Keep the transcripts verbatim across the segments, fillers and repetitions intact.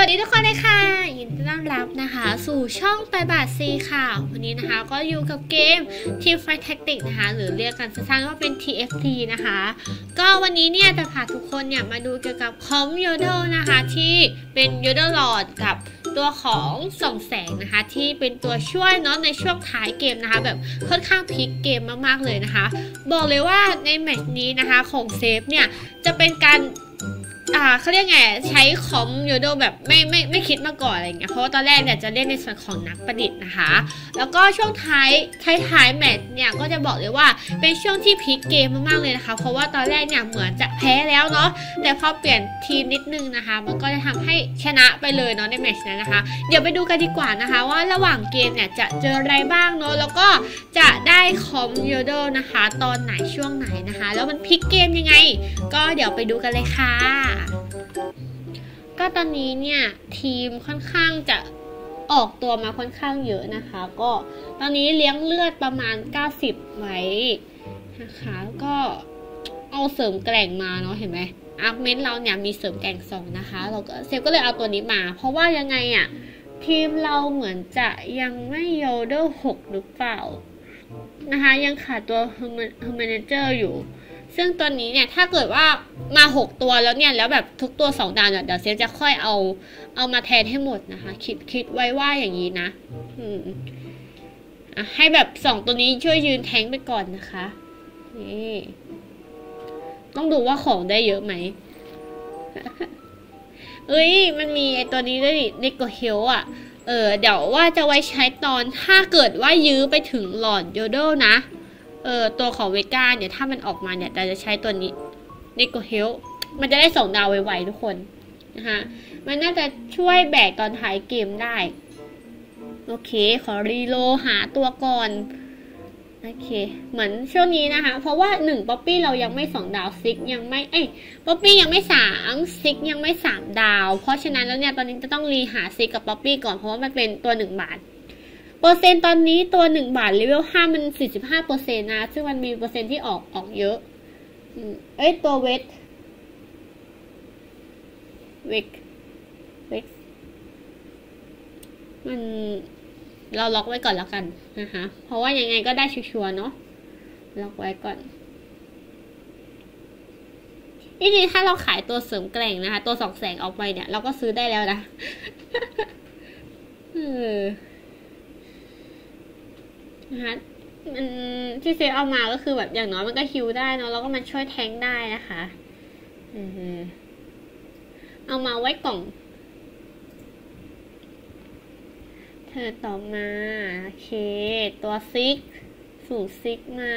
วัสดีทุกคนเลยค่ะยินดีต้อนรับนะคะสู่ช่องไปบาทซีค่ะวันนี้นะคะก็อยู่กับเกม Team Fight Tactics นะคะหรือเรียกกันสั้นๆว่าเป็น ที เอฟ ที นะคะก็วันนี้เนี่ยจะพาทุกคนเนี่ยมาดูเกี่ยวกับคอมโยโดนะคะที่เป็นโยโดหลอดกับตัวของส่องแสงนะคะที่เป็นตัวช่วยเนาะในช่วงท้ายเกมนะคะแบบค่อนข้างพลิกเกมมากๆเลยนะคะบอกเลยว่าในแมตช์นี้นะคะของเซฟเนี่ยจะเป็นการอ่าเขาเรียกไงใช้คอมโยโดแบบไม่ไม่ไม่คิดมาก่อนอะไรเงี้ยเพราะว่าตอนแรกเนี่ยจะเล่นในส่วนของนักประดิษฐ์นะคะแล้วก็ช่วงท้ายท้ายท้ายแมตช์เนี่ยก็จะบอกเลยว่าเป็นช่วงที่พลิกเกมมากๆเลยนะคะเพราะว่าตอนแรกเนี่ยเหมือนจะแพ้แล้วเนาะแต่พอเปลี่ยนทีมนิดนึงนะคะมันก็จะทำให้ชนะไปเลยเนาะในแมตช์นั้นนะคะเดี๋ยวไปดูกันดีกว่านะคะว่าระหว่างเกมเนี่ยจะเจออะไรบ้างเนาะแล้วก็จะได้คอมโยโดนะคะตอนไหนช่วงไหนนะคะแล้วมันพลิกเกมยังไงก็เดี๋ยวไปดูกันเลยค่ะก็ตอนนี้เนี่ยทีมค่อนข้างจะออกตัวมาค่อนข้างเยอะนะคะก็ตอนนี้เลี้ยงเลือดประมาณเก้าสิบไว้นะคะก็เอาเสริมแกร่งมาเนาะเห็นไหมอาร์คเมนต์เราเนี่ยมีเสริมแกร่งสองนะคะเราก็เซฟก็เลยเอาตัวนี้มาเพราะว่ายังไงอ่ะทีมเราเหมือนจะยังไม่โยโดหกหรือเปล่านะคะยังขาดตัวเฮอร์เมเนเจอร์อยู่ซึ่งตัวนี้เนี่ยถ้าเกิดว่ามาหกตัวแล้วเนี่ยแล้วแบบทุกตัวสองดาวเนี่ยเดี๋ยวเซฟจะค่อยเอาเอามาแทนให้หมดนะคะคิดคิดไว้ว่าอย่างนี้นะอืมอ่ะให้แบบสองตัวนี้ช่วยยืนแทงไปก่อนนะคะนี่ต้องดูว่าของได้เยอะไหม เอ้ยมันมีไอตัวนี้ด้วยนิโกเฮลอ่ะเออเดี๋ยวว่าจะไว้ใช้ตอนถ้าเกิดว่ายื้อไปถึงหลอดโยโดนะเออตัวของเวก้าเนี่ยถ้ามันออกมาเนี่ยแต่จะใช้ตัวนี้นิโกเฮลมันจะได้ส่งดาวไวๆทุกคนนะคะมันน่าจะช่วยแบกตอนท้ายเกมได้โอเคขอรีโลหาตัวก่อนโอเคเหมือนช่วงนี้นะคะเพราะว่าหนึ่งป๊อปปี้เรายังไม่สองดาวซิกยังไม่เอ้ยป๊อปปี้ยังไม่สามซิกยังไม่สามดาวเพราะฉะนั้นแล้วเนี่ยตอนนี้จะต้องรีหาซิกกับป๊อปปี้ก่อนเพราะว่ามันเป็นตัวหนึ่งบาทเปอร์เซ็นต์ตอนนี้ตัวหนึ่งบาทเลเวลห้ามัน สี่สิบห้าเปอร์เซ็นต์ นะซึ่งมันมีเปอร์เซ็นต์ที่ออกออกเยอะเอ้ยตัวเวทเวกเวกมันเราล็อกไว้ก่อนแล้วกันนะคะเพราะว่ายังไงก็ได้ชัวร์ๆเนาะล็อกไว้ก่อนทีนี้ถ้าเราขายตัวเสริมแกร่งนะคะตัวสองแสงออกไปเนี่ยเราก็ซื้อได้แล้วนะเออนะคะมันที่เซฟเอามาก็คือแบบอย่างน้อยมันก็ฮิวได้เนาะแล้วก็มันช่วยแทงได้นะคะเออเอามาไว้กล่องเธอต่อมาโอเคตัวซิกสูงซิกมา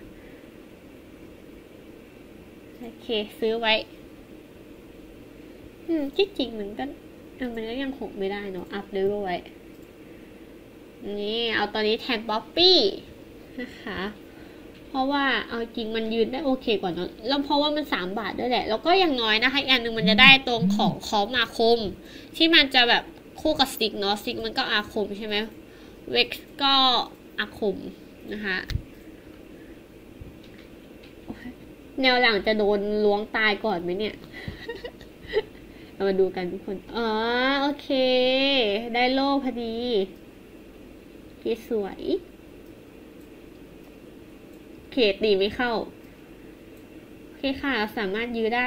โอเคซื้อไว้อืมที่จริงมันก็เออมันก็ยังหกไม่ได้เนาะอัพเลเวลไว้นี่เอาตอนนี้แทนป๊อปปี้นะคะเพราะว่าเอาจริงมันยืนได้โอเคกว่าเนาะแล้วเพราะว่ามันสามบาทด้วยแหละแล้วก็อย่างน้อยนะคะอีกอันหนึ่งมันจะได้ตรงของคอมอาคมที่มันจะแบบคู่กับซิกเนาะซิกมันก็อาคมใช่ไหมเวกก็อาคมนะคะแนวหลังจะโดนล้วงตายก่อนไหมเนี่ย เรามาดูกันทุกคนอ๋อโอเคได้โล่พอดีที่สวยเขตตีไม่เข้าโอเคค่ะเราสามารถยื้อได้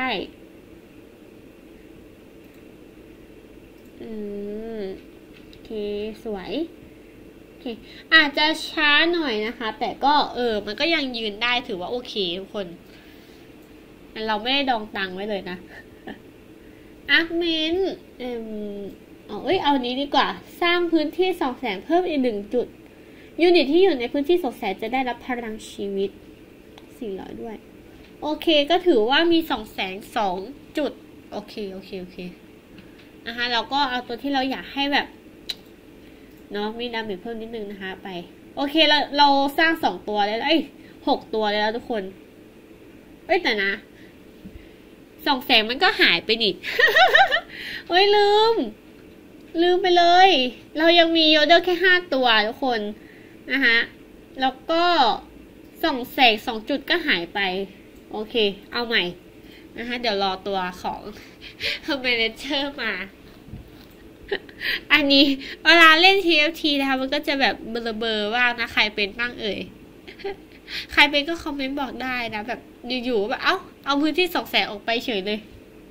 อืมโอเคสวยโอเคอาจจะช้าหน่อยนะคะแต่ก็เออมันก็ยังยืนได้ถือว่าโอเคทุกคนเราไม่ได้ดองตังไว้เลยนะอาร์คเมนต์เอ่อเอาเอ้ยเอานี้ดีกว่าสร้างพื้นที่ส่องแสงเพิ่มอีกหนึ่งจุดยูนิตที่อยู่ในพื้นที่ส่องแสงจะได้รับพลังชีวิตสี่ร้อยด้วยโอเคก็ถือว่ามีส่องแสงสองจุดโอเคโอเคโอเคนะคะเราก็เอาตัวที่เราอยากให้แบบเนาะมีดาเมจเพิ่มนิดนึงนะคะไปโอเคเราเราสร้างสองตัวแล้วเอ้ยหกตัวแล้วทุกคนเอ้ยแต่นะส่องแสงมันก็หายไปนิด เฮ้ยลืมลืมไปเลยเรายังมีโยเดอร์แค่ห้าตัวทุกคนนะคะแล้วก็ส่องแสงสองจุดก็หายไปโอเคเอาใหม่นะคะเดี๋ยวรอตัวของเมเนเจอร์มาอันนี้เวลาเล่น ที เอฟ ที นะคะมันก็จะแบบเบลอเบอร์ว่างนะใครเป็นบ้างเอ่ยใครเป็นก็คอมเมนต์บอกได้นะแบบอยู่ๆแบบเอ้าเอาพื้นที่สองแสงออกไปเฉยเลย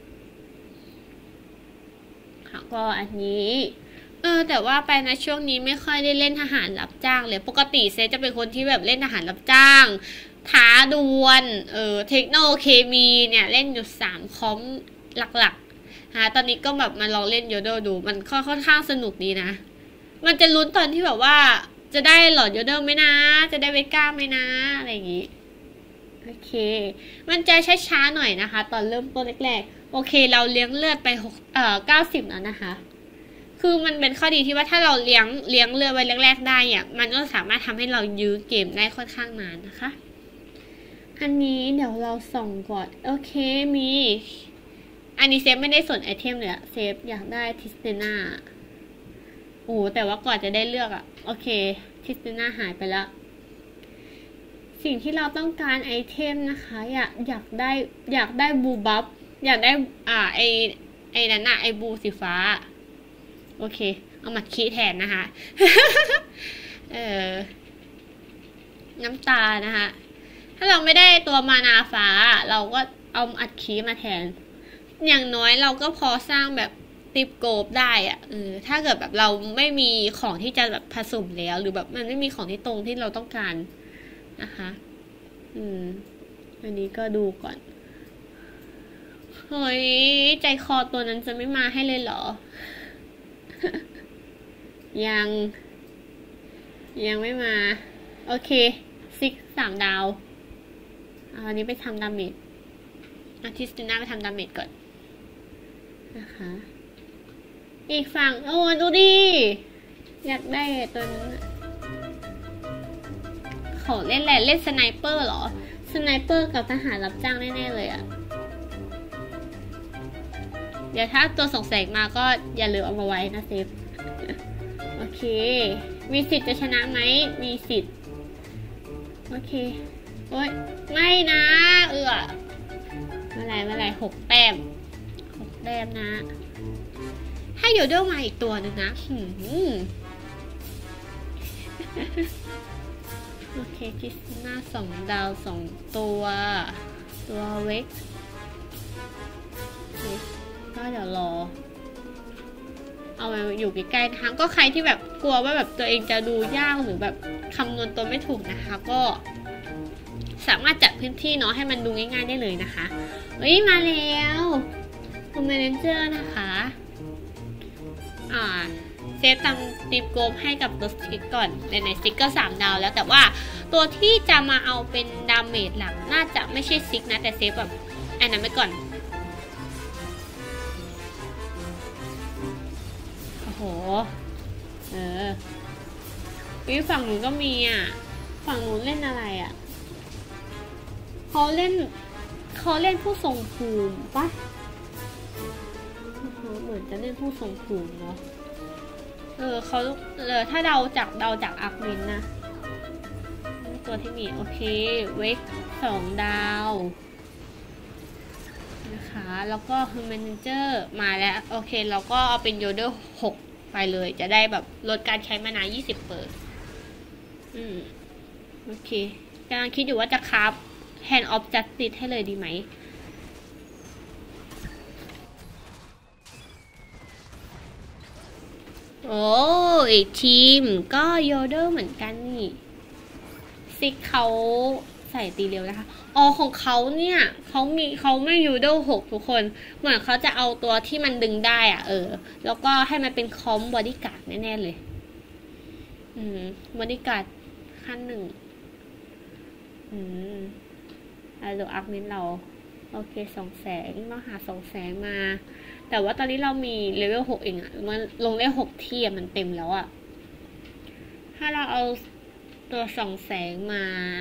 ก็อันนี้เออแต่ว่าไปนะช่วงนี้ไม่ค่อยได้เล่นทหารรับจ้างเลยปกติเซจะเป็นคนที่แบบเล่นทหารรับจ้างท้าดวลเออเทคโนเคมีเนี่ยเล่นอยู่สามคอมหลักๆฮะตอนนี้ก็แบบมาลองเล่นโยโดดูมันค่อนข้างสนุกดีนะมันจะลุ้นตอนที่แบบว่าจะได้หลอดโยโดไหมนะจะได้เวก้าไหมนะอะไรอย่างงี้โอเคมันจะช้าๆหน่อยนะคะตอนเริ่มต้นแรกๆโอเคเราเลี้ยงเลือดไปหกเอ่อเก้าสิบแล้วนะคะคือมันเป็นข้อดีที่ว่าถ้าเราเลี้ยงเลี้ยงเลือดไว้แรกๆได้เนี่ยมันก็สามารถทำให้เรายื้อเกมได้ค่อนข้างนานนะคะอันนี้เดี๋ยวเราส่องก่อนโอเคมีอันนี้เซฟไม่ได้สนไอเทมเลยอะเซฟอยากได้ทิสเตน่าโอ้แต่ว่าก่อนจะได้เลือกอะโอเคทิสเตน่าหายไปแล้วสิ่งที่เราต้องการไอเทมนะคะอยากอยากได้อยากได้บูบัฟอยากได้อ่าไอไอนั่นอะไอบูสีฟ้าโอเคเอามาคีแทนนะคะ เออน้ำตานะคะถ้าเราไม่ได้ตัวมานาฟ้าเราก็เอาอัดคีมาแทนอย่างน้อยเราก็พอสร้างแบบติปโกบได้อะเออถ้าเกิดแบบเราไม่มีของที่จะแบบผสมแล้วหรือแบบมันไม่มีของที่ตรงที่เราต้องการนะคะอืมอันนี้ก็ดูก่อนเฮ้ยใจคอตัวนั้นจะไม่มาให้เลยเหรอ ยังยังไม่มาโอเคซิกสามดาวเอาอันนี้ไปทำดาเมจอาทิสติน่าไปทำดาเมจก่อนนะคะอีกฝั่งโอ้ดูดิอยากได้ตัวนั้นเขาเล่นแหละเล่นสไนเปอร์เหรอสไนเปอร์กับทหารรับจ้างแน่ๆเลยอะเดี๋ยวถ้าตัวส่งแสงมาก็อย่าลืมเอามาไว้นะเซฟโอเคมีสิทธิ์จะชนะไหมมีสิทธิ์โอเคโอ๊ยไม่นะเออเมื่อไรเมื่อไรหกแต้มหกแต้มนะให้โยโดมาอีกตัวหนึ่งนะหืมโอเคคิสหน้าสองดาวสองตัวตัวเวกก็เดี๋ยวรอเอามาอยู่ใกล้ๆนะคะก็ใครที่แบบกลัวว่าแบบตัวเองจะดูยากหรือแบบคำนวณตัวไม่ถูกนะคะก็สามารถจัดพื้นที่เนาะให้มันดูง่ายๆได้เลยนะคะเฮ้ยมาแล้วคอมเมนเจอร์นะคะอ่าเซฟตำติปโกบให้กับตัวสติ๊กก่อนในในสติ๊กก็สามดาวแล้วแต่ว่าตัวที่จะมาเอาเป็นดาเมจหลักน่าจะไม่ใช่ซิกนะแต่เซฟแบบอันนั้นไปก่อนโอ้โหเออวิฝั่งหนูก็มีอ่ะฝั่งหนูเล่นอะไรอ่ะเขาเล่นเขาเล่นผู้ทรงภูมิปะเหมือนจะเล่นผู้ทรงภูมิเนาะเออเขาเออถ้าเดาจากเดาจากอักวินนะตัวที่มีโอเคเวกสองดาวนะคะแล้วก็คือแมเนเจอร์มาแล้วโอเคเราก็เอาเป็นโยเดอร์หกไปเลยจะได้แบบลดการใช้มานายี่สิบเปอร์อืมโอเคกำลังคิดอยู่ว่าจะคราฟแฮนด์ออฟจัสติสให้เลยดีไหมโอ้อีกทีมก็โยเดอร์เหมือนกันนี่ซิกเขาใส่ตีเร็วนะคะอ๋อของเขาเนี่ยเขามีเขาไม่โยเดอร์หกทุกคนเหมือนเขาจะเอาตัวที่มันดึงได้อ่ะเออแล้วก็ให้มันเป็นคอมบอดี้การ์ดแน่ๆเลยอืมบอดี้การ์ดขั้นหนึ่งอืมเอาดูอัพมินเราโอเคสองแสงมาหาสองแสงมาแต่ว่าตอนนี้เรามีเลเวลหกเองอะมันลงเลเวลหกที่อะมันเต็มแล้วอะถ้าเราเอาตัวสองแสงมา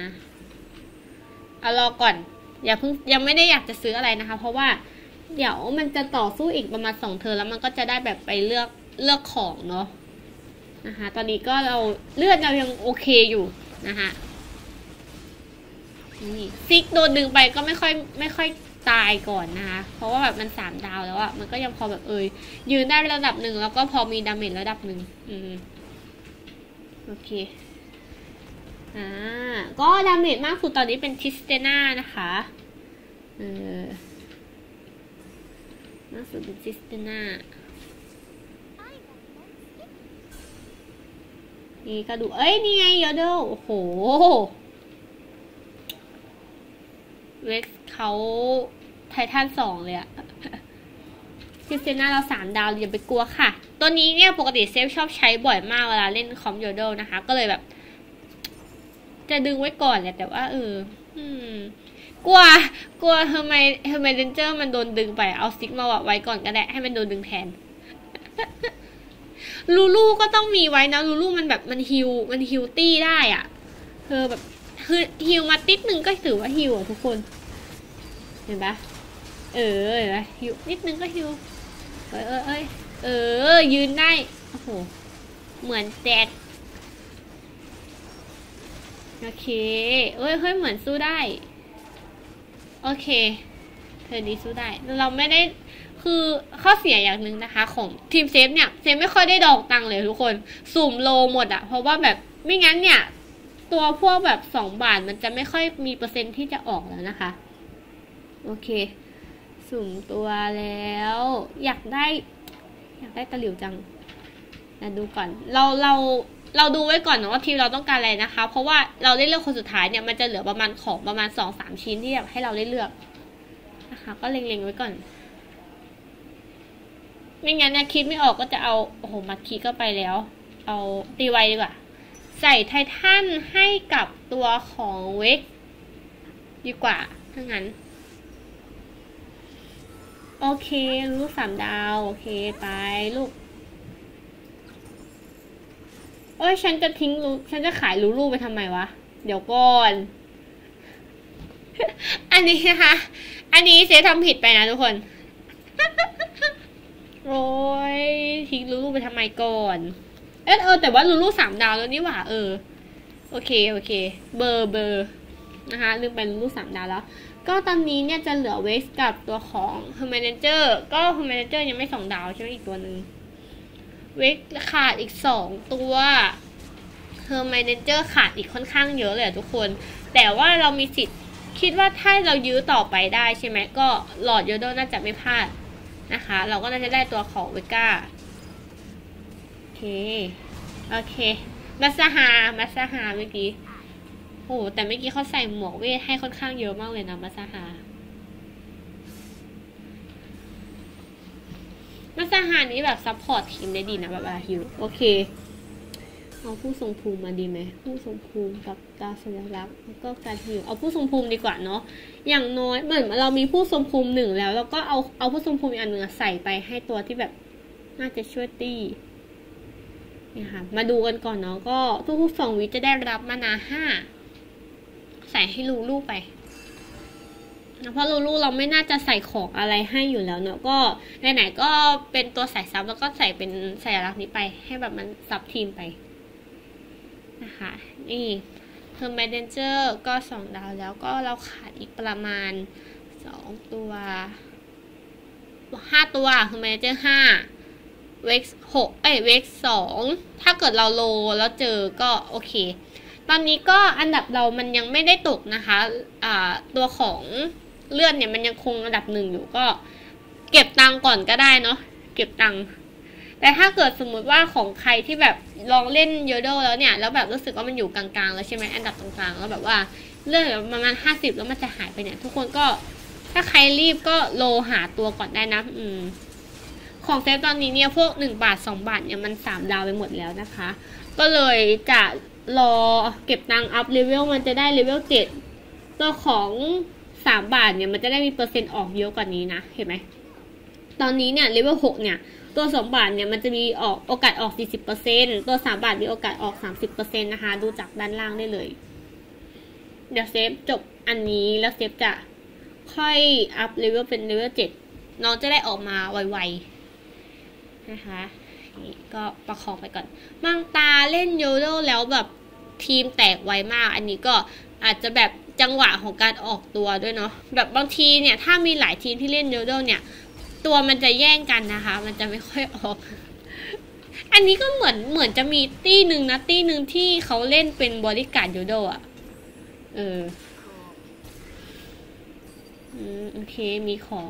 เอารอก่อนอย่าเพิ่งยังไม่ได้อยากจะซื้ออะไรนะคะเพราะว่าเดี๋ยวมันจะต่อสู้อีกประมาณสองเทิร์นแล้วมันก็จะได้แบบไปเลือกเลือกของเนาะนะคะตอนนี้ก็เราเลือดเรายังโอเคอยู่นะคะนี่ซิกโดนดึงไปก็ไม่ค่อยไม่ค่อยตายก่อนนะคะเพราะว่าแบบมันสามดาวแล้วอะมันก็ยังพอแบบเอยยืนได้ระดับหนึ่งแล้วก็พอมีดาเมจระดับหนึ่งอืมโอเคอ่าก็ดาเมจมากสุดตอนนี้เป็นทิสเตน่านะคะเออมากสุดเป็นทิสเตน่านี่กระดูกเอ้ยนี่ไงยอดเดลโอ้โหเวกเขาไททันสองเลยอะทิสเตน่าเราสามดาวอย่าไปกลัวค่ะตัวนี้เนี่ยปกติเซฟชอบใช้บ่อยมากเวลาเล่นคอมยอดเดลนะคะก็เลยแบบจะดึงไว้ก่อนแหละแต่ว่าเอออืมกลัวกลัวเฮอร์ไมเฮอร์ไมเดนเจอร์มันโดนดึงไปเอาซิกมาไว้ก่อนก็ได้ให้มันโดนดึงแทนลูลูก็ต้องมีไว้นะลูลูมันแบบมันฮิวมันฮิวตี้ได้อ่ะเธอแบบคือฮิวมาติดนึงก็ถือว่าฮิวอ่ะทุกคนเห็นปะเออเห็นปะฮิวนิดนึงก็ฮิวเอ้ยเอ้ยเอ้ยเออยืนได้โอ้โหเหมือนแจกโอเคเอ้ยเฮ้ยเหมือนสู้ได้โอเคเธอนี้สู้ได้เราไม่ได้คือข้อเสียอย่างหนึ่งนะคะของทีมเซฟเนี่ยเซฟไม่ค่อยได้ดอกตังเลยทุกคนสุ่มโลหมดอะเพราะว่าแบบไม่งั้นเนี่ยตัวพวกแบบสองบาทมันจะไม่ค่อยมีเปอร์เซ็นต์ที่จะออกแล้วนะคะโอเคสุ่มตัวแล้วอยากได้อยากได้ตะหลิวจังนะดูก่อนเราเราเราดูไว้ก่อนนะว่าทีมเราต้องการอะไรนะคะเพราะว่าเราได้เลือกคนสุดท้ายเนี่ยมันจะเหลือประมาณของประมาณ สองถึงสาม ชิ้นที่แบบให้เราได้เลือกนะคะก็เล็งๆไว้ก่อนไม่งั้นเนี่ยคิดไม่ออกก็จะเอาโอ้โหมัดคีก็ไปแล้วเอาตีไวดีกว่าใส่ไททันให้กับตัวของเวกดีกว่าถ้างั้นโอเคลูกสามดาวโอเคไปลูกเอ้ยฉันจะทิ้งลูฉันจะขายลูลูไปทำไมวะเดี๋ยวก่อน อันนี้นะคะอันนี้เซทำผิดไปนะทุกคน โอ้ยทิ้งลูลูไปทำไมก่อนเออเออแต่ว่าลูลูสามดาวแล้วนี่หว่าเออโอเคโอเคเบอร์เบอร์นะคะลืมไปลูลูสามดาวแล้วก็ตอนนี้เนี่ยจะเหลือเวสกับตัวของเฮอร์แมนเจอร์ก็เฮอร์แมนเจอร์ยังไม่สองดาวใช่ไหมอีกตัวหนึ่งเวกขาดอีกสองตัวเฮอร์แมนเจอร์ขาดอีกค่อนข้างเยอะเลยทุกคนแต่ว่าเรามีสิทธิ์คิดว่าถ้าเรายื้อต่อไปได้ใช่ไหมก็หลอดโยโดน่าจะไม่พลาดนะคะเราก็น่าจะได้ตัวของเวก้าโอเคโอเคมัสฮามัสฮาเมื่อกี้โอ้แต่เมื่อกี้เขาใส่หมวกเวทให้ค่อนข้างเยอะมากเลยนะมัสฮามัสฮานี้แบบซัพพอร์ตทีมได้ดีนะแบบเวลาฮิวโอเคเอาผู้ทรงภูมิมาดีไหมผู้ทรงภูมิกับตาสัญลักษณ์แล้วก็การฮิวเอาผู้ทรงภูมิดีกว่าเนาะอย่างน้อยเหมือนเรามีผู้ทรงภูมิหนึ่งแล้วแล้วก็เอาเอาผู้ทรงภูมิอีกอันหนึ่งใส่ไปให้ตัวที่แบบน่าจะช่วยตีนี่ค่ะมาดูกันก่อนเนาะก็ทุกๆสองวิจะได้รับมานาห้าใส่ให้ลูลูไปเพราะลูลูเราไม่น่าจะใส่ของอะไรให้อยู่แล้วเนาะก็ไหนๆก็เป็นตัวใส่ซับแล้วก็ใส่เป็นสัญลักษณ์นี้ไปให้แบบมันซับทีมไปนะคะนี่เทอร์แมเดนเจอร์ก็สองดาวแล้วก็เราขาดอีกประมาณสองตัวห้าตัวเทอร์แมเดนเจอร์ห้าเวกหกเอ้ยเวกสองถ้าเกิดเราโลแล้วเจอก็โอเคตอนนี้ก็อันดับเรามันยังไม่ได้ตกนะคะอ่าตัวของเลือดเนี่ยมันยังคงอันดับหนึ่งอยู่ก็เก็บตังก่อนก็ได้เนาะเก็บตังแต่ถ้าเกิดสมมุติว่าของใครที่แบบลองเล่นโยโดแล้วเนี่ยแล้วแบบรู้สึกว่ามันอยู่กลางๆแล้วใช่ไหมอันดับกลางๆแล้วแบบว่าเลือดประมาณห้าสิบแล้วมันจะหายไปเนี่ยทุกคนก็ถ้าใครรีบก็โลหาตัวก่อนได้นะอืมของเซฟตอนนี้เนี่ยพวกหนึ่งบาทสองบาทเนี่ยมันสามดาวไปหมดแล้วนะคะก็เลยจะรอเก็บตังอัพเลเวลมันจะได้เลเวลเจ็ดตัวของสามบาทเนี่ยมันจะได้มีเปอร์เซ็นต์ออกเยอะกว่านี้นะเห็นไหมตอนนี้เนี่ยเลเวลหกเนี่ยตัวสองบาทเนี่ยมันจะมีออกโอกาสออก สี่สิบเปอร์เซ็นต์ ตัวสามบาทมีโอกาสออก สามสิบเปอร์เซ็นต์ นะคะดูจากด้านล่างได้เลยเดี๋ยวเซฟจบอันนี้แล้วเซฟจะค่อยอัพเลเวลเป็นเลเวลเจ็ดน้องจะได้ออกมาไวๆนะคะนี่ก็ประคองไปก่อนบางตาเล่นโยโดแล้วแบบทีมแตกไวมากอันนี้ก็อาจจะแบบจังหวะของการออกตัวด้วยเนาะแบบบางทีเนี่ยถ้ามีหลายทีมที่เล่นโยโดเนี่ยตัวมันจะแย่งกันนะคะมันจะไม่ค่อยออกอันนี้ก็เหมือนเหมือนจะมีตี้หนึ่งนะตี้หนึ่งที่เขาเล่นเป็นบริการดโยโดอ่ะเอออืมโอเคมีของ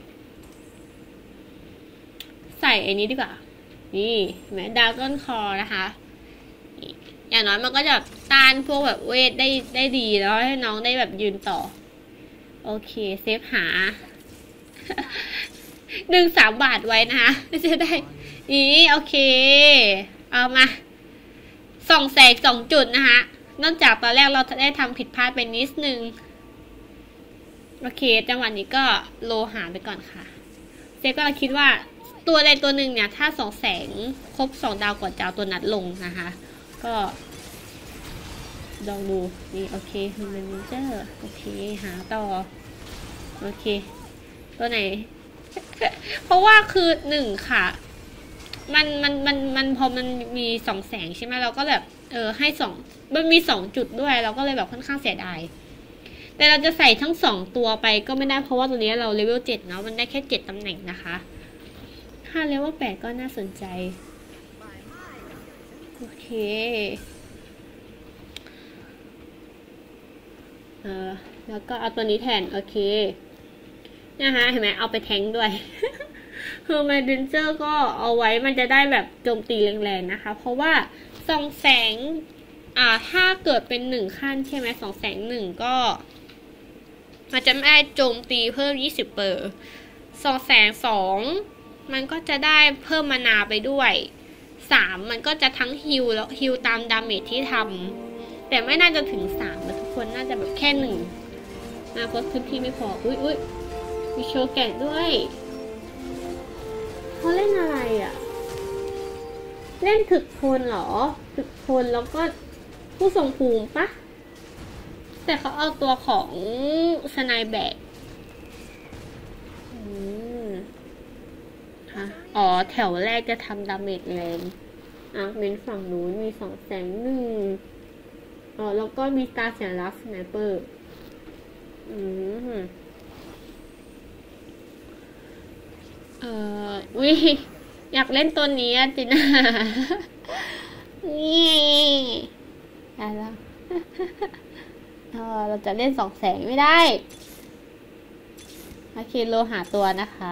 ใส่อันนี้ดีกว่านี่แม้ดาวก้อนคอนะคะอย่างน้อยมันก็จะต้านพวกแบบเวทได้ได้ดีแล้วให้น้องได้แบบยืนต่อโอเคเซฟหาหนึ่งสามบาทไว้นะคะจะได้อีโอเคเอามาส่องแสงสองจุดนะคะนอกจากตอนแรกเราได้ทำผิดพลาดไปนิดนึงโอเคจังหวะนี้ก็โลหาไปก่อนค่ะเซฟก็คิดว่าตัวใดตัวหนึ่งเนี่ยถ้าสองแสงครบสองดาวก่อนจะเอาตัวนัดลงนะคะก็ลองดูนี่โอเคฮิวแมนนิเจอร์โอเคหาต่อโอเคตัวไหน เพราะว่าคือหนึ่งค่ะมันมันมันมันพอมันมีสองแสงใช่ไหมเราก็แบบเออให้สองมันมีสองจุดด้วยเราก็เลยแบบค่อนข้างเสียดายแต่เราจะใส่ทั้งสองตัวไปก็ไม่ได้เพราะว่าตัวนี้เราเลเวลเจ็ดเนาะมันได้แค่เจ็ดตำแหน่งนะคะถ้าเลเวลแปดก็น่าสนใจโอเคเออแล้วก็เอาตัวนี้แทนโอเคนะคะเห็นไหมเอาไปแทงด้วยคือไมเดนเจอร์ก็เอาไว้มันจะได้แบบโจมตีแรงๆนะคะเพราะว่าส่องแสงอ่าถ้าเกิดเป็นหนึ่งขั้นใช่ไหมสองแสงหนึ่งก็มันจะไม่ได้โจมตีเพิ่มยี่สิบเปอร์สองแสงสองมันก็จะได้เพิ่มมานาไปด้วยสามมันก็จะทั้งฮิลแล้วฮิลตามดาเมจที่ทำแต่ไม่น่าจะถึงสามทุกคนน่าจะแบบแค่หนึ่งนะเพราะพื้นที่ไม่พออุ้ยอุ้ยมีโชว์แกะด้วยเขาเล่นอะไรอ่ะเล่นถึกทนเหรอถึกทนแล้วก็ผู้ทรงภูมิปะแต่เขาเอาตัวของสไนแบกอืมฮะอ๋อแถวแรกจะทำดาเมจแรงอ่ะเมนฝั่งนู้นมีสองแสงหนึ่งอ๋อแล้วก็มีตาเสียรักสไนเปอร์อืมเออวิอยากเล่นตัวนี้อ่ะจิน่านี่อะไรแล้วเออเราจะเล่นสองแสงไม่ได้โอเคโลหาตัวนะคะ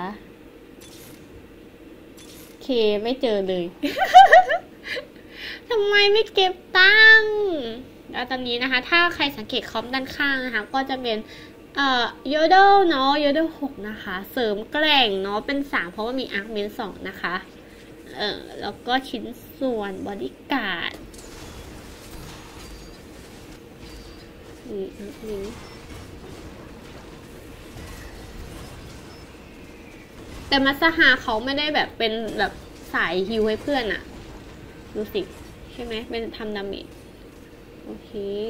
โอเคไม่เจอเลย ทำไมไม่เก็บตังค์แล้วตอนนี้นะคะถ้าใครสังเกตคอมด้านข้างนะคะก็จะเป็นเอ่อโยโดเนาะโยโดหกนะคะเสริมแกร่งเนาะเป็นสามเพราะว่ามีอาร์คเมนสองนะคะเออแล้วก็ชิ้นส่วนบอดี้การ์ดนี่อาร์คเมนแต่มัสฮาเขาไม่ได้แบบเป็นแบบสายฮิวให้เพื่อนอะดูสิใช่ไหมเป็นทำดาเมจโอเค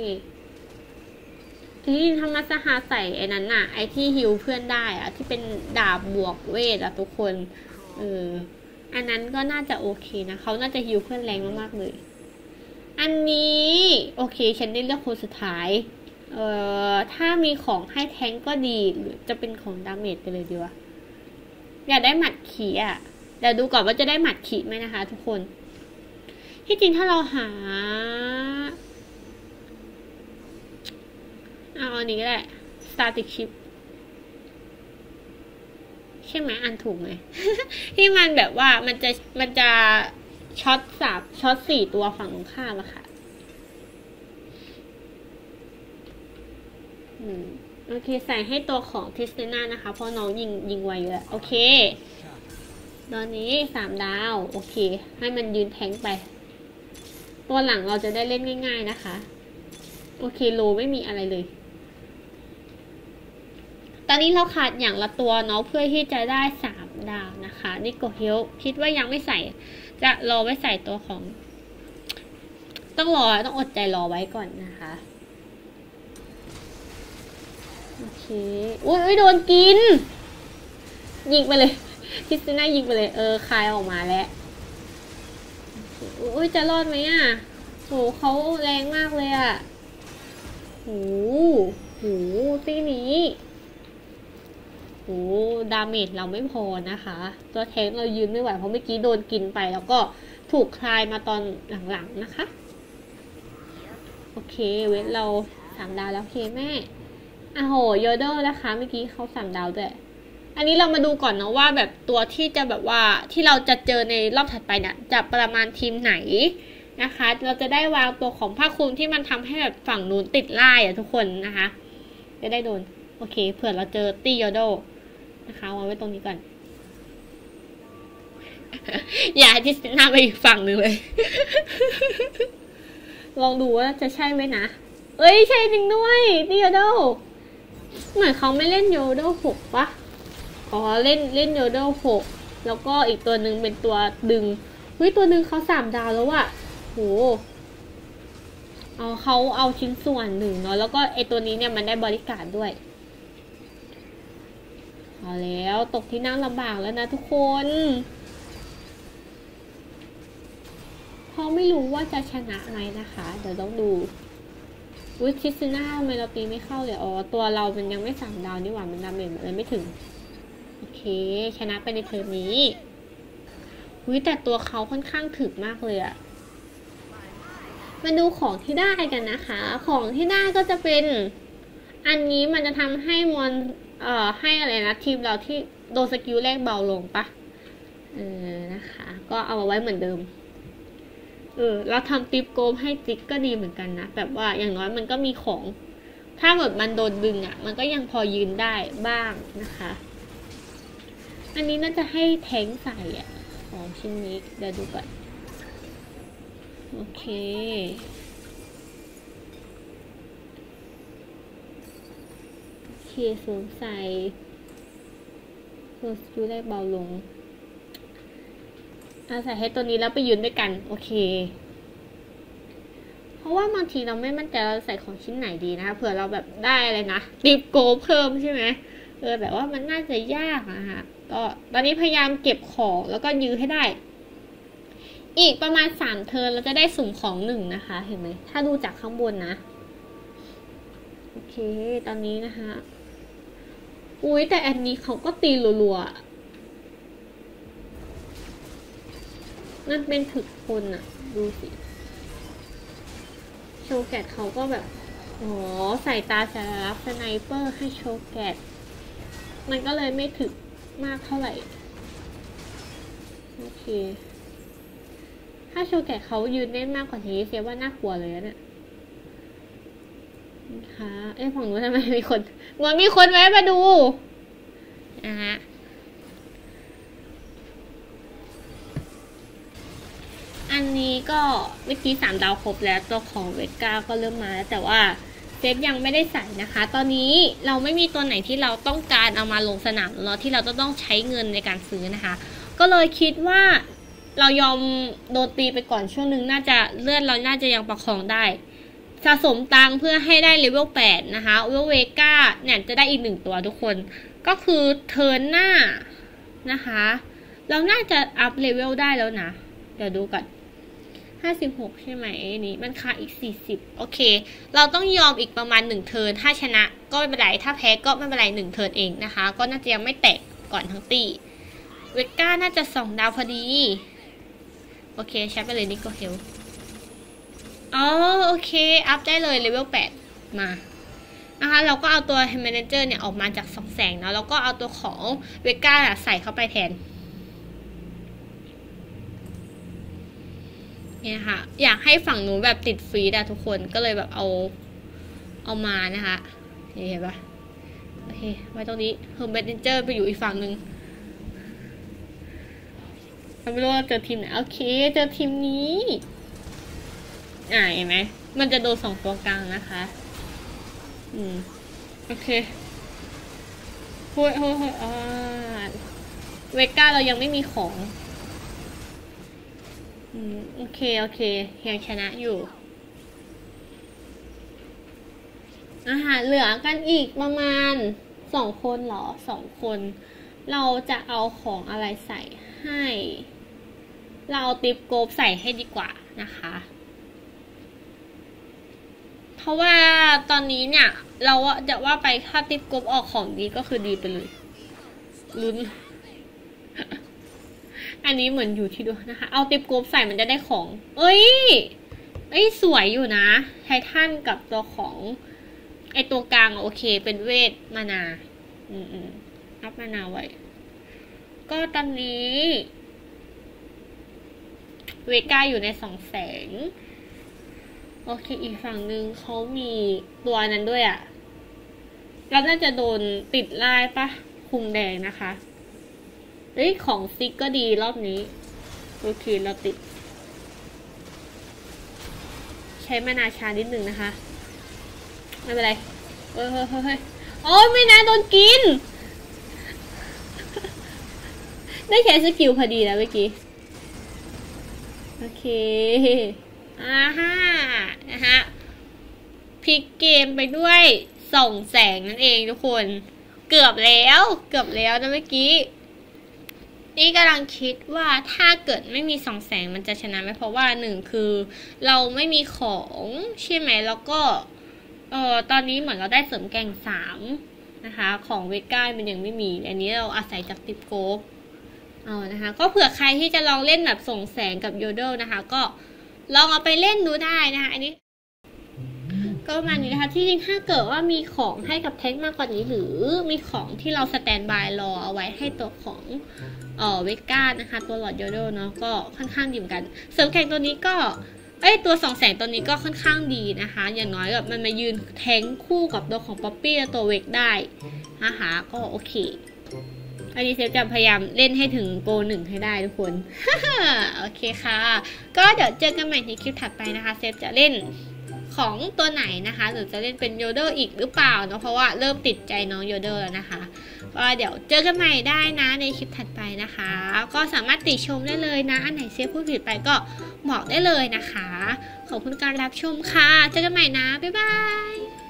ทีนี้ทำมัสฮาใส่ไอ้นั้นน่ะไอ้ที่ฮิวเพื่อนได้อะที่เป็นดาบบวกเวทอะทุกคนเอออันนั้นก็น่าจะโอเคนะเขาน่าจะฮิวเพื่อนแรงมากๆเลยอันนี้โอเคฉันได้เลือกคนสุดท้ายเอ่อถ้ามีของให้แทงก็ดีหรือจะเป็นของดาเมจไปเลยดีวะอยากได้หมัดขี่อ่ะเดี๋ยวดูก่อนว่าจะได้หมัดขี่ไหมนะคะทุกคนที่จริงถ้าเราหาเอาอันนี้ก็ได้ static chip ใช่ไหมอันถูกไหม ที่มันแบบว่ามันจะมันจะช็อตสามช็อตสี่ตัวฝั่งตรงข้ามอะค่ะอืมโอเคใส่ให้ตัวของทิสเตน่านะคะเพราะน้องยิงยิงไวอยู่แล้วโอเคตอนนี้สามดาวโอเคให้มันยืนแทงไปตัวหลังเราจะได้เล่นง่ายๆนะคะโอเคโลไม่มีอะไรเลยตอนนี้เราขาดอย่างละตัวเนาะเพื่อที่จะได้สามดาวนะคะนิโกเฮลคิดว่ายังไม่ใส่จะรอไว้ใส่ตัวของต้องรอต้องอดใจรอไว้ก่อนนะคะโอเคอุ้ยโดนกินยิงไปเลยทิสติน่ายิงไปเลยเออคายออกมาแล้วอุ้ยจะรอดไหมอ่ะโหเขาแรงมากเลยอ่ะโหโหตีนี้โหดาเมจเราไม่พอนะคะตัวแทงเรายืนไม่ไหวเพราะเมื่อกี้โดนกินไปแล้วก็ถูกคลายมาตอนหลังๆนะคะโอเคเวทเราสามดาวแล้วโอเคแม่อ้าวโหโยเดอร์นะคะเมื่อกี้เขาสามดาวด้วยอันนี้เรามาดูก่อนนะว่าแบบตัวที่จะแบบว่าที่เราจะเจอในรอบถัดไปเนี่ยจะประมาณทีมไหนนะคะเราจะได้วางตัวของผ้าคลุมที่มันทำให้แบบฝั่งนู้นติดไล่อะทุกคนนะคะจะได้โดนโอเคเผื่อเราเจอตี้โยโดนะคะวางไว้ตรงนี้ก่อน อย่าที่หน้าไปอีกฝั่งหนึ่งเลย ลองดูว่าจะใช่ไหมนะเอ้ยใช่จริงด้วยตี้โยโดเหมือนเขาไม่เล่นโยโดหกปะอ๋อเล่นเล่นโยโดหกแล้วก็อีกตัวหนึ่งเป็นตัวดึงเฮ้ยตัวหนึ่งเขาสามดาวแล้วอะโหเอาเขาเอาชิ้นส่วนหนึ่งเนาะแล้วก็ไอตัวนี้เนี่ยมันได้บริการด้วยเอาแล้วตกที่นั่งลำบากแล้วนะทุกคนเพราะไม่รู้ว่าจะชนะไหมนะคะเดี๋ยวต้องดูอุ้ยคิสน่าทำไมเราตีไม่เข้าเลยอ๋อตัวเรามันยังไม่สามดาวนี่หว่ามันดาเมจเลยไม่ถึงโอเคชนะไปในเทอมนี้อุ้ยแต่ตัวเขาค่อนข้างถึกมากเลยอะมาดูของที่ได้กันนะคะของที่ได้ก็จะเป็นอันนี้มันจะทำให้มอนเอ่อให้อะไรนะทีมเราที่โดนสกิลแรกเบาลงปะเออนะคะก็เอาไว้เหมือนเดิมเออเราทำติ๊บโกมให้ติ๊กก็ดีเหมือนกันนะแบบว่าอย่างน้อยมันก็มีของถ้าแบบมันโดนดึงอ่ะมันก็ยังพอยืนได้บ้างนะคะอันนี้น่าจะให้แทงใส่อ่ะของชิ้นนี้เดี๋ยวดูก่อนโอเคโอเคสวมใส่โดนสกิลแรกเบาลงเอาใส่ให้ตัวนี้แล้วไปยืนด้วยกันโอเคเพราะว่าบางทีเราไม่มั่นใจเราใส่ของชิ้นไหนดีนะคะเผื่อเราแบบได้อะไรนะดิบโกเพิ่มใช่ไหมเออแบบว่ามันน่าจะยากนะคะก็ตอนนี้พยายามเก็บของแล้วก็ยื้อให้ได้อีกประมาณสามเทิร์นเราจะได้สุ่มของหนึ่งนะคะเห็นไหมถ้าดูจากข้างบนนะโอเคตอนนี้นะคะอุ้ยแต่อันนี้เขาก็ตีรัวๆนั่นเป็นถึกคนอะดูสิโชว์แกตเขาก็แบบอ๋อใส่ตาสารลับสไนเปอร์ให้โชว์แกตมันก็เลยไม่ถึกมากเท่าไหร่โอเคถ้าโชว์แกตเขายืนได้มากกว่านี้เสียว่าน่ากลัวเลยนะเนี่ยนะคะเอ้ยฝั่งนู้นทำไมมีคนมันมีคนแวะมาดูนะฮะอันนี้ก็เมื่อกี้สามดาวครบแล้วตัวของเวก้าก็เริ่มมาแล้วแต่ว่าเซฟยังไม่ได้ใส่นะคะตอนนี้เราไม่มีตัวไหนที่เราต้องการเอามาลงสนามเนาะที่เราต้องใช้เงินในการซื้อนะคะก็เลยคิดว่าเรายอมโดนตีไปก่อนช่วงนึงน่าจะเลือดเราน่าจะยังประคองได้สะสมตังเพื่อให้ได้เลเวลแปดนะคะเลเวลเวก้าเนี่ยจะได้อีกหนึ่งตัวทุกคนก็คือเทิร์นหน้านะคะเราน่าจะอัพเลเวลได้แล้วนะเดี๋ยวดูก่อนห้าสิบหกใช่ไหมนี่มันค่าอีกสี่สิบโอเคเราต้องยอมอีกประมาณหนึ่งเทิร์นถ้าชนะก็ไม่เป็นไรถ้าแพ้ก็ไม่เป็นไรหนึ่งเทิร์นเองนะคะก็น่าจะยังไม่แตกก่อนทั้งตีเวก้าน่าจะสองดาวพอดีโอเคใช้ไปเลยนิโกเฮลอ๋อโอเคอัพได้เลยเลเวลแปดมานะคะเราก็เอาตัวเมเนเจอร์เนี่ยออกมาจากสองแสงเนาะแล้วก็เอาตัวของเวก้าใส่เข้าไปแทนเนี่ยค่ะอยากให้ฝั่งหนูแบบติดฟรีดอะทุกคนก็เลยแบบเอาเอามานะคะเห็นปะโอเคไว้ตรงนี้เฮอร์เมเนเจอร์ไปอยู่อีกฝั่งหนึ่งไม่รู้ว่าเจอทีมไหนโอเคเจอทีมนี้อ่าเห็นไหมมันจะโดนสองตัวกลางนะคะอืมโอเคโฮ้ยโฮ้ยโฮ้ยอ่าเวก้าเรายังไม่มีของอืมโอเคโอเคยังชนะอยู่อาหารเหลือกันอีกประมาณสองคนเหรอสองคนเราจะเอาของอะไรใส่ให้เราเอาติ๊บโกบใส่ให้ดีกว่านะคะเพราะว่าตอนนี้เนี่ยเราจะว่าไปถ้าติ๊บกบออกของดีก็คือดีไปเลยลุ้น อันนี้เหมือนอยู่ที่ดูนะคะเอาติ๊บกบใส่มันจะได้ของเอ้ยเอ้ยสวยอยู่นะไททันกับตัวของไอตัวกลางโอเคเป็นเวทมานาอืมอืมอัพมานาไว้ก็ตอนนี้เวก้าอยู่ในสองแสงโอเคอีกฝั่งหนึ่งเขามีตัวนั้นด้วยอะ่ะเราน่าจะโดนติดไล่ปะคุมแดงนะคะเฮ้ยของซิกก็ดีรอบนี้โอเคเราติดใช้มานาชานิดหนึ่งนะคะไม่เป็นไรเฮ้ยเฮ้ยเฮ้ยโอ้ยไม่นะโดนกิน ได้แค่สกิลพอดีแล้วเมื่อกี้โอเคอ่าฮะนะฮะพลิกเกมไปด้วยส่องแสงนั่นเองทุกคนเกือบแล้วเกือบแล้วนะเมื่อกี้นี่กำลังคิดว่าถ้าเกิดไม่มีส่องแสงมันจะชนะไหมเพราะว่าหนึ่งคือเราไม่มีของใช่ไหมแล้วก็เออตอนนี้เหมือนเราได้เสริมแกงสามนะคะของเวก้ามันยังไม่มีอันนี้เราอาศัยจากติปโกฟเออนะคะก็เผื่อใครที่จะลองเล่นแบบส่งแสงกับโยเดลนะคะก็ลองเอาไปเล่นดูได้นะคะอันนี้ก็ประมาณนี้นะคะที่จริงถ้าเกิดว่ามีของให้กับแท็กมากกว่านี้หรือมีของที่เราสแตนบายรอเอาไว้ให้ตัวของเอ่อเวก้านะคะตัวหลอดโยโดเนาะก็ค่อนข้างดีเหมือนกันเสริมแข่งตัวนี้ก็เอ้ยตัวสองแสงตัวนี้ก็ค่อนข้างดีนะคะอย่างน้อยแบบมันมายืนแทงคู่กับตัวของป๊อปปี้และตัวเวกได้นะคะก็โอเคอันนี้เซฟจะพยายามเล่นให้ถึงโกหนึ่งให้ได้ทุกคน โอเคค่ะก็เดี๋ยวเจอกันใหม่ในคลิปถัดไปนะคะเซฟจะเล่นของตัวไหนนะคะหรือจะเล่นเป็นโยเดอร์อีกหรือเปล่าเนาะเพราะว่าเริ่มติดใจน้องโยเดอร์แล้วนะคะก็เดี๋ยวเจอกันใหม่ได้นะในคลิปถัดไปนะคะก็สามารถติชมได้เลยนะอันไหนเซฟพูดผิดไปก็บอกได้เลยนะคะขอบคุณการรับชมค่ะเจอกันใหม่นะบ๊ายบาย